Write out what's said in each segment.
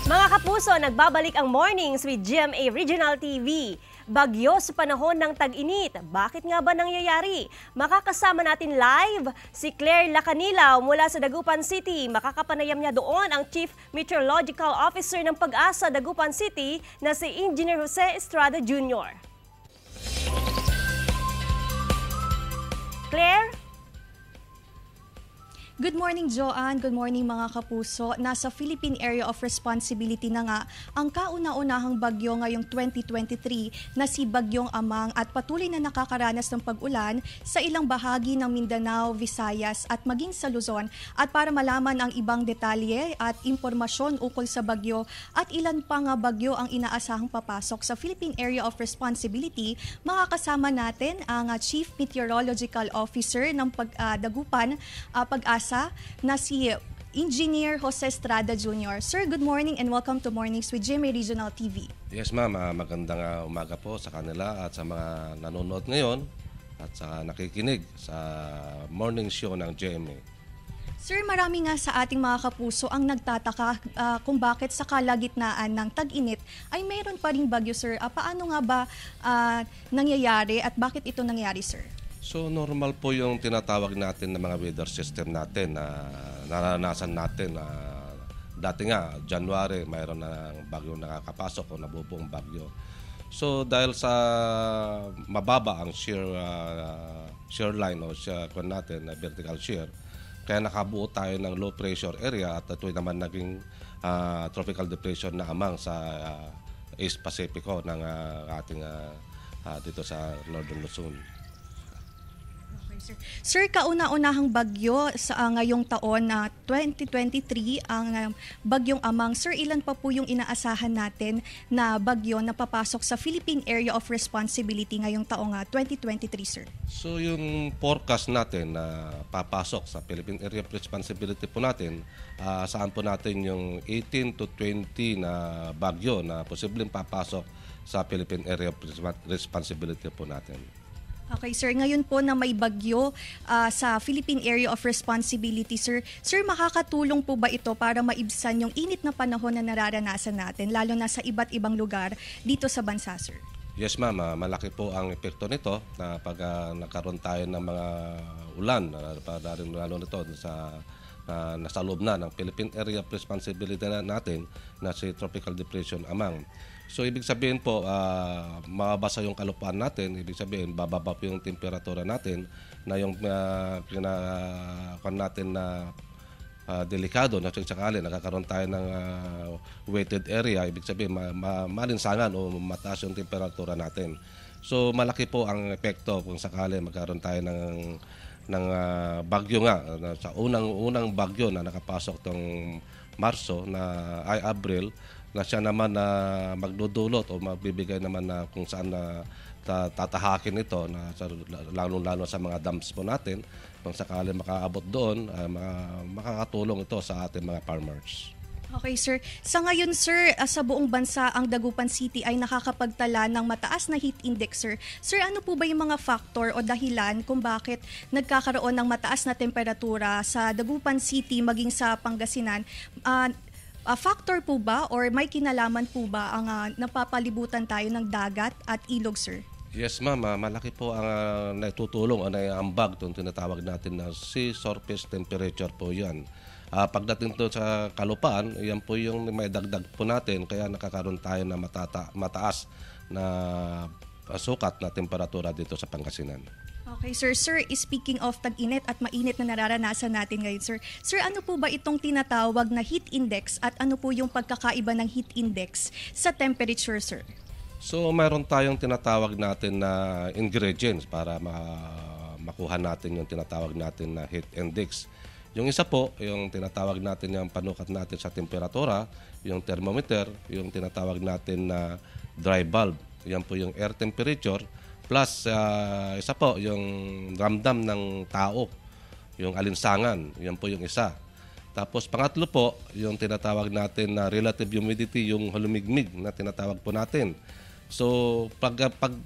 Mga kapuso, nagbabalik ang Mornings with GMA Regional TV. Bagyo sa panahon ng tag-init. Bakit nga ba nangyayari? Makakasama natin live si Claire Lacanilaw mula sa Dagupan City. Makakapanayam niya doon ang Chief Meteorological Officer ng Pag-asa Dagupan City na si Engineer Jose Estrada Jr. Claire? Good morning, Joanne. Good morning, mga kapuso. Nasa Philippine Area of Responsibility na nga ang kauna-unahang bagyo ngayong 2023 na si Bagyong Amang at patuloy na nakakaranas ng pag-ulan sa ilang bahagi ng Mindanao, Visayas at maging sa Luzon. At para malaman ang ibang detalye at impormasyon ukol sa bagyo at ilan pa nga bagyo ang inaasahang papasok sa Philippine Area of Responsibility, makakasama natin ang Chief Meteorological Officer ng Dagupan Pag-asa na si Engineer Jose Estrada Jr. Sir, good morning and welcome to Mornings with GMA Regional TV. Yes ma'am, magandang umaga po sa kanila at sa mga nanonood ngayon at sa nakikinig sa morning show ng GMA. Sir, marami nga sa ating mga kapuso ang nagtataka kung bakit sa kalagitnaan ng tag-init ay mayroon pa ring bagyo, sir. Paano nga ba nangyayari at bakit ito nangyayari, sir? So normal po yung tinatawag natin ng mga weather system natin na naranasan natin. Dati nga, January, mayroon na bagyo nakakapasok o nabubuong bagyo. So dahil sa mababa ang shear line o natin, vertical shear, kaya nakabuo tayo ng low pressure area at ito naman naging tropical depression na amang sa East Pacifico ng ating dito sa Northern Luzon. Sir, kauna-unahang bagyo sa ngayong taon na 2023 ang Bagyong Amang. Sir, ilan pa po yung inaasahan natin na bagyo na papasok sa Philippine Area of Responsibility ngayong taong 2023, sir? So yung forecast natin na papasok sa Philippine Area of Responsibility po natin, saan po natin yung 18 to 20 na bagyo na posibleng papasok sa Philippine Area of Responsibility po natin. Okay, sir. Ngayon po na may bagyo sa Philippine Area of Responsibility, sir. Sir, makakatulong po ba ito para maibsan yung init na panahon na nararanasan natin, lalo na sa iba't ibang lugar dito sa bansa, sir? Yes, ma'am. Malaki po ang epekto nito na pag nagkaroon tayo ng mga ulan, lalo nito sa nasa loob na ng Philippine Area of Responsibility natin na si Tropical Depression Amang. So ibig sabihin po, mababasa yung kalupaan natin, ibig sabihin bababa po yung temperatura natin na yung natin na delikado na sakali nakakaroon tayo ng weighted area, ibig sabihin malinsangan o mataas yung temperatura natin. So malaki po ang epekto kung sakali magkaroon tayo ng bagyo nga sa unang bagyo na nakapasok tong Marso na ay Abril na siya naman na magdudulot o magbibigay naman na kung saan na tatahakin ito na lalo sa mga dams po natin kung sakali makaabot doon makakatulong ito sa ating mga farmers. Okay, sir. Sa ngayon, sir, sa buong bansa, ang Dagupan City ay nakakapagtala ng mataas na heat index, sir. Sir, ano po ba yung mga factor o dahilan kung bakit nagkakaroon ng mataas na temperatura sa Dagupan City maging sa Pangasinan? Factor po ba or may kinalaman po ba ang napapalibutan tayo ng dagat at ilog, sir? Yes, ma'am. Malaki po ang natutulong o naiambag itong tinatawag natin na sea surface temperature po yan. Pagdating to sa kalupaan, yan po yung may dagdag po natin kaya nakakaroon tayo na mataas na sukat na temperatura dito sa Pangasinan. Okay, sir. Sir, speaking of tag-init at mainit na nararanasan natin ngayon, sir. Sir, ano po ba itong tinatawag na heat index at ano po yung pagkakaiba ng heat index sa temperature, sir? So, mayroon tayong tinatawag natin na ingredients para makuha natin yung tinatawag natin na heat index. Yung isa po, yung tinatawag natin yung panukat natin sa temperatura, yung thermometer, yung tinatawag natin na dry bulb. Yan po yung air temperature. Plus, isa po, yung ramdam ng tao, yung alinsangan. Yan po yung isa. Tapos, pangatlo po, yung tinatawag natin na relative humidity, yung halumigmig na tinatawag po natin. So, pag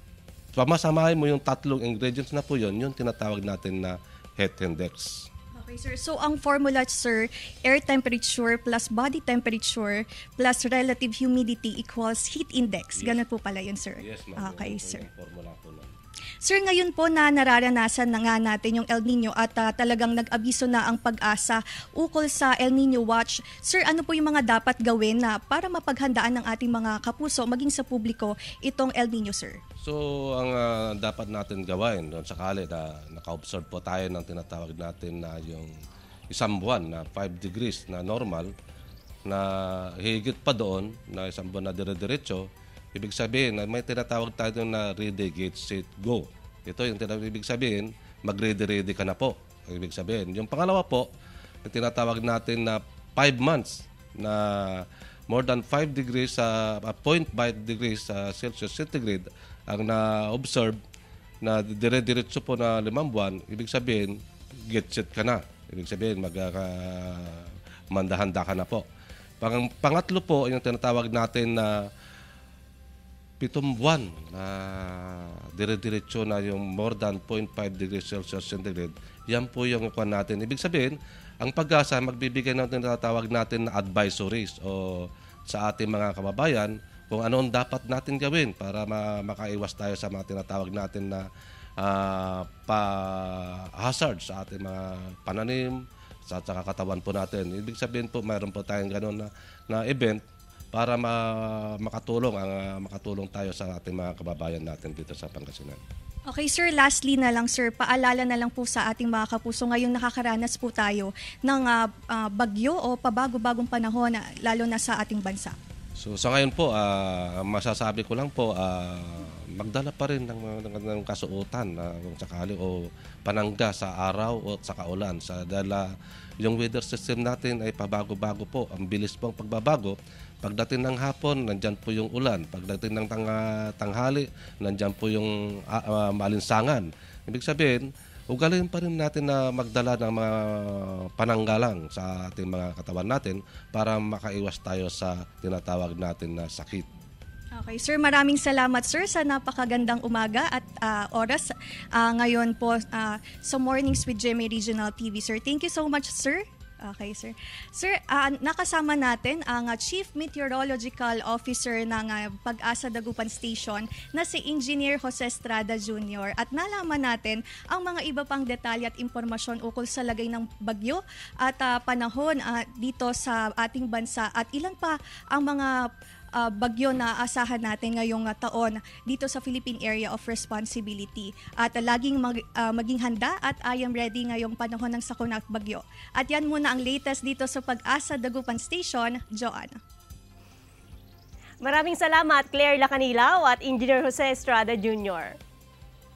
pamasamahin mo yung tatlong ingredients na po yun, yung tinatawag natin na heat index. Okay, Okay, sir. So, ang formula, sir, air temperature plus body temperature plus relative humidity equals heat index. Yes. Ganun po pala yun, sir. Yes, ma'am. Okay, Yun po sir. yung formula po nun. Sir, ngayon po na nararanasan na nga natin yung El Nino at talagang nag-abiso na ang pag-asa ukol sa El Nino Watch. Sir, ano po yung mga dapat gawin na para mapaghandaan ng ating mga kapuso, maging sa publiko, itong El Nino, sir? So, ang dapat natin gawin doon sakali na naka-observe po tayo ng tinatawag natin na yung isang buwan na 5 degrees na normal, na higit pa doon na isang buwan na dire-diretso, ibig sabihin na may tinatawag tayo na ready, get, set, go. Ito yung ibig sabihin, mag-ready-ready ka na po. Ibig sabihin. Yung pangalawa po, yung tinatawag natin na 5 months na more than 5 degrees, 0.5 degrees Celsius centigrade ang na-observe na dire-diretso po na 5 buwan, ibig sabihin, get set ka na. Ibig sabihin, mandahanda ka na po. Pangatlo po, yung tinatawag natin na 7 buwan na dire-diretso na yung more than 0.5 degrees Celsius centigrade, yan po yung kuha natin. Ibig sabihin, ang pag-asa magbibigay ng tinatawag natin na advisories o sa ating mga kababayan kung ano ang dapat natin gawin para makaiwas tayo sa mga tinatawag natin na hazard sa ating mga pananim, sa katawan po natin. Ibig sabihin po, mayroon po tayong gano'n na event para makatulong tayo sa ating mga kababayan natin dito sa Pangasinan. Okay, sir, lastly na lang, sir, paalala na lang po sa ating mga kapuso, ngayong nakakaranas po tayo ng bagyo o pabago-bagong panahon, lalo na sa ating bansa. So sa ngayon po, masasabi ko lang po, magdala pa rin ng kasuotan kung sakali o panangga sa araw o sa kaulan. Dahil yung weather system natin ay pabago-bago po. Ang bilis pong pagbabago. Pagdating ng hapon, nandyan po yung ulan. Pagdating ng tanghali, nandyan po yung malinsangan. Ibig sabihin, ugaliin pa rin natin na magdala ng mga pananggalang sa ating mga katawan natin para makaiwas tayo sa tinatawag natin na sakit. Okay, sir, maraming salamat, sir, sa napakagandang umaga at oras ngayon po sa Mornings with GMA Regional TV, sir. Thank you so much, sir. Okay, sir. Sir, nakasama natin ang Chief Meteorological Officer ng Pag-asa Dagupan Station na si Engineer Jose Estrada Jr. At nalaman natin ang mga iba pang detalye at impormasyon ukol sa lagay ng bagyo at panahon dito sa ating bansa at ilan pa ang mga bagyo na asahan natin ngayong taon dito sa Philippine Area of Responsibility. At laging maging handa at I am ready ngayong panahon ng sakuna at bagyo. At yan muna ang latest dito sa Pag-asa Dagupan Station. Joanne. Maraming salamat, Claire Lacanilaw at Engineer Jose Estrada Jr.